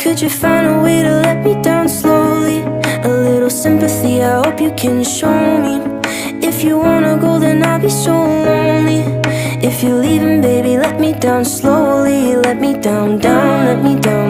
Could you find a way to let me down slowly? A little sympathy, I hope you can show me. If you wanna go, then I'll be so lonely. If you're leaving, baby, let me down slowly. Let me down, down, let me down.